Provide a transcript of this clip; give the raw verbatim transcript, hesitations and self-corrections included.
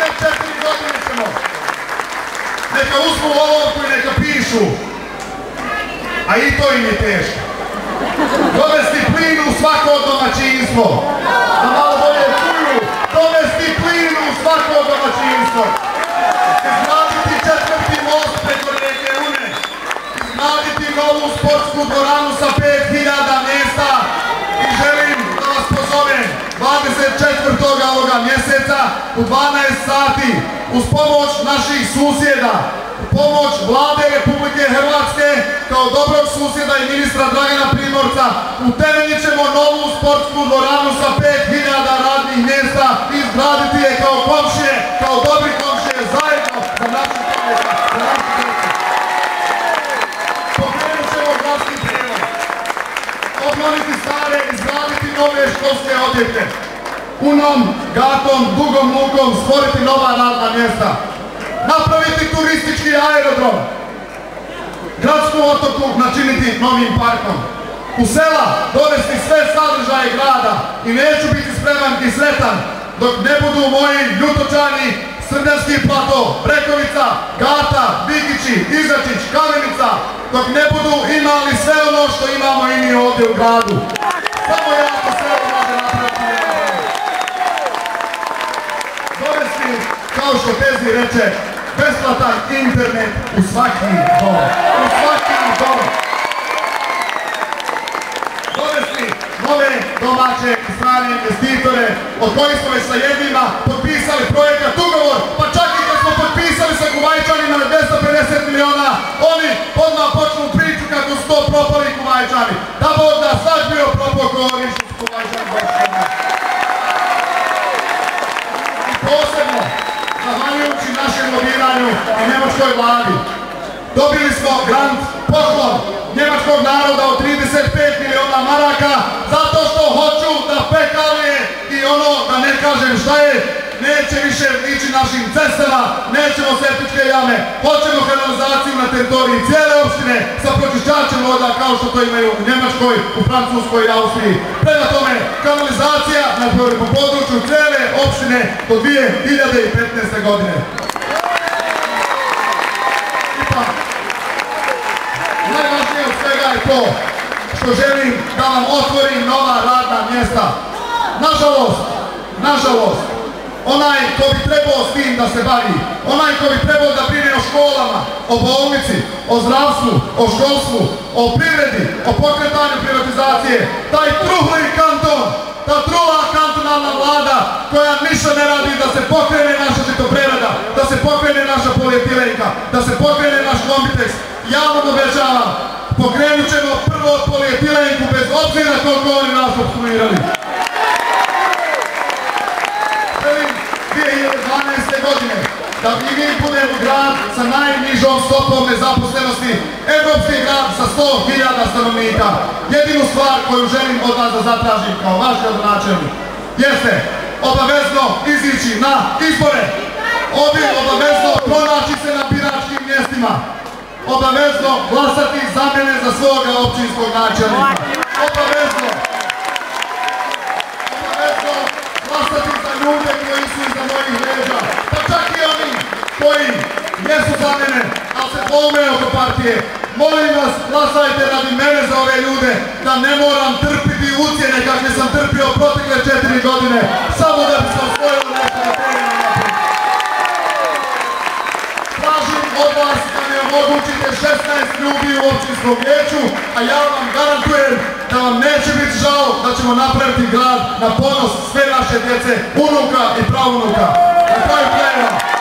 Sve četiri godine ćemo. Neka uzmu olovku i neka pišu. A i to im je teško. Dovesti plin u svako domaćinstvo. Da malo bolje čuju. Dovesti plin u svako domaćinstvo. Izgraditi četvrti most preko rijeke Une. Izgraditi novu sportsku dvoranu sa pet hiljada mjesta. I želim da vas pozovem dvadeset četvrtog ovoga mjeseca u dvanaest sati uz pomoć naših susjeda, pomoć Vlade Republike Hrvatske kao dobrog susjeda i ministra Dragana Primorca utemeljit ćemo novu sportsku dvoranu sa pet hiljada radnih mjesta i izgraditi je kao komšije, kao dobri komšije zajedno za našu komšiju, za našu djecu. Pokrenut ćemo gradski prijevoz, obnoviti stare, izgraditi nove školske objekte, Unom, Gatom, Dugom Lukom stvoriti nova radna mjesta, napraviti turistički aerodrom, gradsku otoku načiniti novim parkom, u sela dovesti sve sadržaje grada i neću biti spreman i sretan dok ne budu moji Ljutočani, Srđanski plato, Brekovica, Gata, Bikići, Izačić, Kamenica, dok ne budu imali sve ono što imamo i mi ovdje u gradu. Samo jako selo može napraviti jedan. Dovesti, kao što Tezi reče, besplatan internet u svaki dom. U svaki dom. Dovesti nove domaće i strane investitore od kojih smo već sa jednima potpisali projekat ugovor, pa čak i kad smo potpisali sa Kuvajčanima na dvjesto pedeset miliona, oni odmah počnu priču kako su to propali Kuvajčani. Da Bog da sad bio propao ko oni što su Kuvajčani došli. I posebno, zahvaljujući našem lobiranju i njemačkoj vladi, dobili smo grant, poklon njemačkog naroda od trideset pet miliona maraka zato što hoću da pekarije i ono, da ne kažem šta je, neće više ići našim cestama, nećemo septičke jame, hoćemo kanalizaciju na teritoriji cijele opštine sa pročišćačem voda kao što to imaju u Njemačkoj, u Francuskoj i Austriji. Prema tome, kanalizacija na području cijele opštine do dvije hiljade petnaeste. godine. Ipak, najvažnije od svega je to što želim da vam otvorim nova radna mjesta. Nažalost, nažalost, onaj ko bi trebao s tim da se bavi, onaj ko bi trebao da brine o školama, o bolnici, o zdravstvu, o školstvu, o privredi, o pokretanju privatizacije, taj truhli kanton, ta trula kantonalna vlada koja ništa ne radi da se pokrene naša žitoprerada, da se pokrene naša polijetilenka, da se pokrene naš kombiteks, ja vam obećavam, pokrenut ćemo prvo polijetilenku bez obzira koliko oni nas opstruirali. dvije hiljade dvanaeste. godine da i mi budemo grad sa najnižom stopom nezaposlenosti, evropski grad sa sto hiljada stanovnika. Jedinu stvar koju želim od vas da zatražim kao vaš gradonačelnik jeste obavezno izići na izbore, obavezno pronaći se na biračkim mjestima, obavezno glasati za mene za svoga općinskog načelnika, obavezno obavezno glasati za ljude koji su iza mojih leđa, pa čak i oni koji jesu za mene, ali se dvoume oko partije. Molim vas, glasajte radi mene za ove ljude, da ne moram trpiti ucjene kakve sam trpio protekle četiri godine, samo da bi se osvojilo nešto na terenu naprijed. Tražim od vas da mi omogućite šesnaest ljudi u općinskom vijeću, a ja vam garantujem da vam neće biti žao da ćemo napraviti grad na ponos sve naše djece, unuka i pravunuka. Na kraju krajeva.